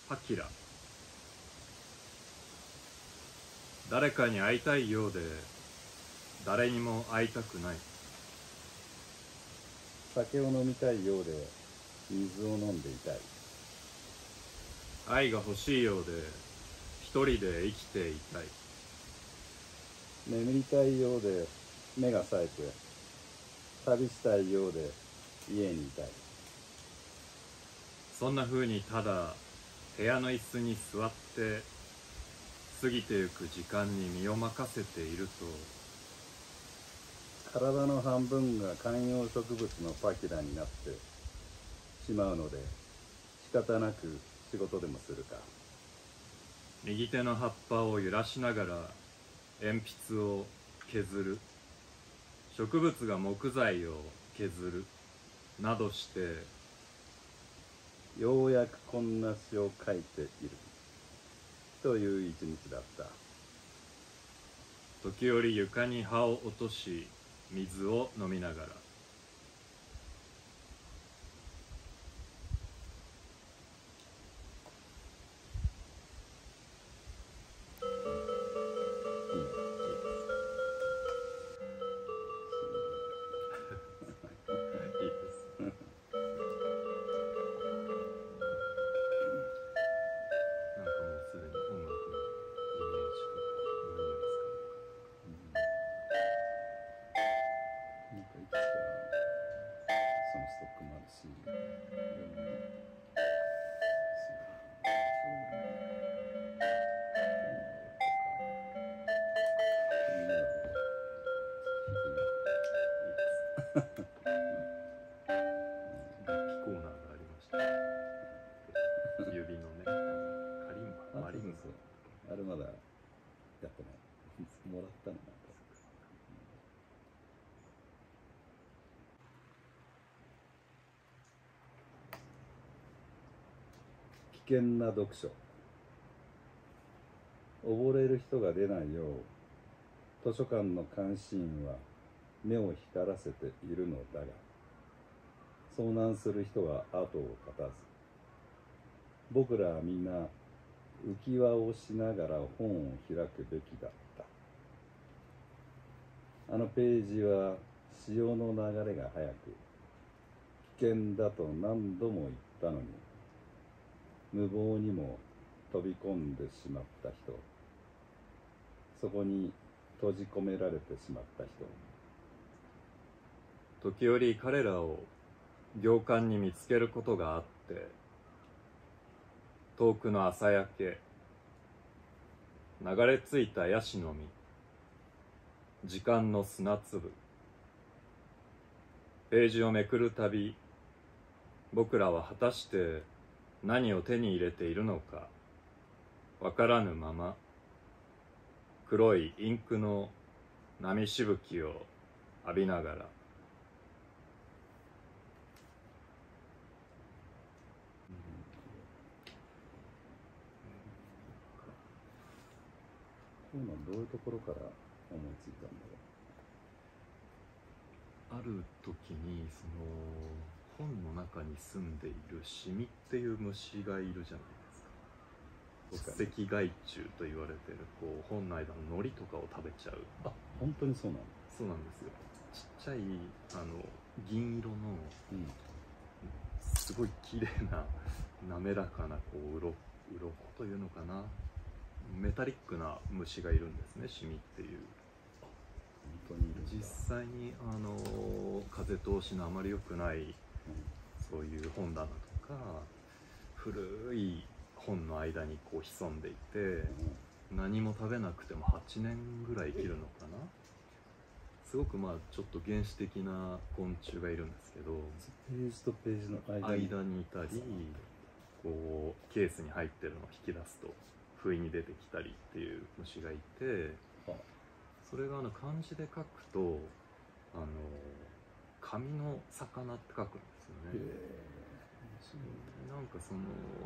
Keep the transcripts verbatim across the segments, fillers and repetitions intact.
パキラ。誰かに会いたいようで誰にも会いたくない。 酒を飲みたいようで水を飲んでいたい。 愛が欲しいようで一人で生きていたい。 眠りたいようで目が冴えて、旅したいようで家にいたい。 そんな風にただ部屋の椅子に座って過ぎてゆく時間に身を任せていると、 体の半分が観葉植物のパキラになってしまうので、仕方なく仕事でもするか。 右手の葉っぱを揺らしながら鉛筆を削る、植物が木材を削るなどして、 ようやくこんな詩を書いているという一日だった。 時折床に葉を落とし水を飲みながら。いいです。なんかもうすでに音楽のイメージとか何を使うか。 なんかいくつかそのストックもあるし、でも楽器コーナーがありました。指のね、カリンバ、マリンバ。 あれまだやってない。もらったのなんか。危険な読書。溺れる人が出ないよう、図書館の監視員は目を光らせているのだが、遭難する人は後を絶たず、僕らはみんな浮き輪をしながら本を開くべきだった。あのページは潮の流れが速く、危険だと何度も言ったのに、無謀にも飛び込んでしまった人、そこに閉じ込められてしまった人。 時折彼らを行間に見つけることがあって、遠くの朝焼け、流れ着いたヤシの実、時間の砂粒。ページをめくるたび、僕らは果たして何を手に入れているのかわからぬまま、黒いインクの波しぶきを浴びながら。 こういうのはどういうところから思いついたんだろう。 ある時にその本の中に住んでいるシミっていう虫がいるじゃないですか。石害虫と言われてる、こう本の間の糊とかを食べちゃう。 あ、本当にそうなの？ そうなんですよ。ちっちゃいあの銀色の、うん、すごい綺麗な滑らかなこう鱗鱗というのかな、メタリックな虫がいるんですね、シミっていう。 本当にいるんだ。 実際にあの風通しのあまり良くない、うん、そういう本棚とか古い本の間にこう潜んでいて、うん、何も食べなくてもはちねんぐらい生きるのかな。すごくまあちょっと原始的な昆虫がいるんですけど、 ページとページの間に間にいたり、こうケースに入ってるのを引き出すと不意に出てきたりっていう虫がいて、それがあの漢字で書くとあの紙の魚って書くんですよね。なんかその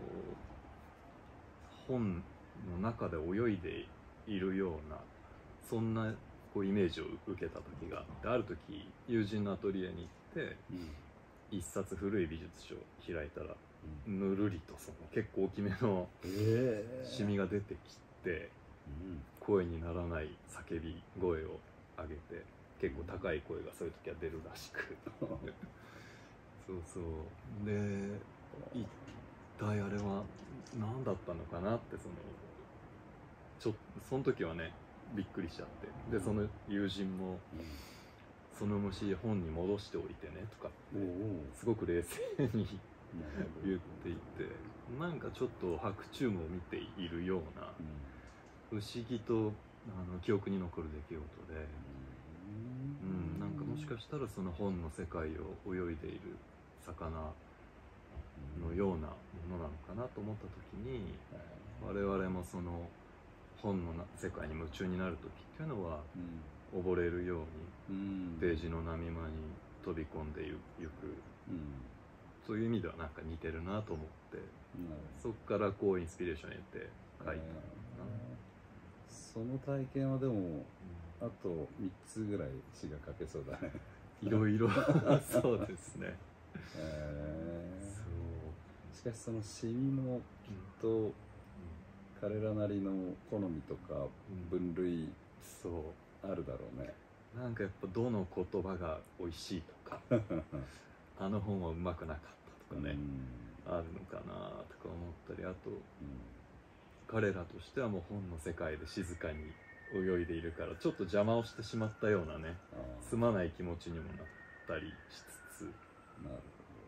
本の中で泳いでいるような、そんなこうイメージを受けた時があって、ある時友人のアトリエに行って、うん、一冊古い美術書を開いたらぬるりとその結構大きめのええシミが出てきて、 うん声にならない叫び声を上げて、結構高い声がそういう時は出るらしくそうそうで、一体あれは何だったのかなって、そのちょその時はねびっくりしちゃって、でその友人も「その虫本に戻しておいてね」とかおおすごく冷静になるほど言っていて、なんかちょっと白昼夢を見ているような不思議とあの記憶に残る出来事で、うん、なんかもしかしたらその本の世界を泳いでいる魚のようなものなのかなと思った時に、我々もその本のな世界に夢中になる時っていうのはうん溺れるようにうんページの波間に飛び込んでゆゆく、 うんそういう意味ではなんか似てるなと思って、 なるそっからこうインスピレーションを得て書いたのかな。 その体験はでもあとみっつぐらい詩が書けそうだねいろいろそうですね。 えそうーしかしそのシミもきっと彼らなりの好みとか分類そうあるだろうねなんかやっぱどの言葉が美味しいとかあの本はうまくなかったとかね、 うんあるのかなとか思ったり、あとうん彼らとしてはもう本の世界で静かに泳いでいるからちょっと邪魔をしてしまったようなね、 あーすまない気持ちにもなったりしつつ、 なる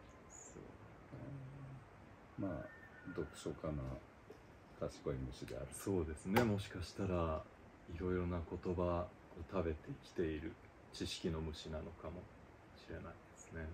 そうほどまあ読書家な賢い虫であるそうですね、もしかしたらいろいろな言葉を食べてきている知識の虫なのかもしれないですね。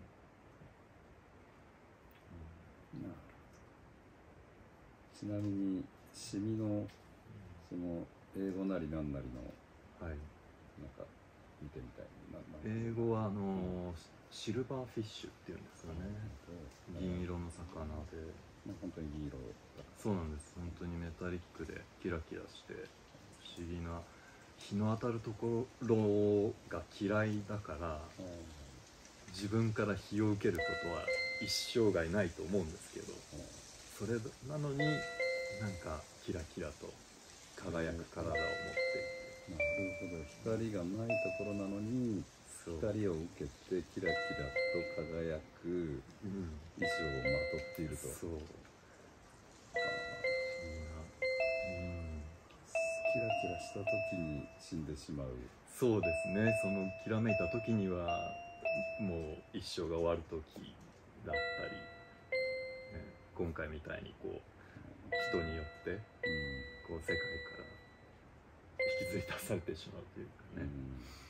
なるほどちなみにシミのその英語なりなんなりのはい、 なんか見てみたいなな英語はあのシルバーフィッシュっていうんですかね、銀色の魚で、 まあ本当に銀色だそうなんです、本当にメタリックでキラキラして不思議な、日の当たるところが嫌いだから自分から日を受けることは一生涯ないと思うんですけど、それなのになんかキラキラと輝く体を持っていて、 なるほど光がないところなのにそう、 光を受けてキラキラと輝くうん、 衣装をまとっているとそう、不思あ議な、うんキラキラした時に死んでしまうそうですね、そのきらめいた時にはもう一生が終わる時だったり、ね、今回みたいにこう人によってうんこう世界から引きずり出されてしまうというかね、 うん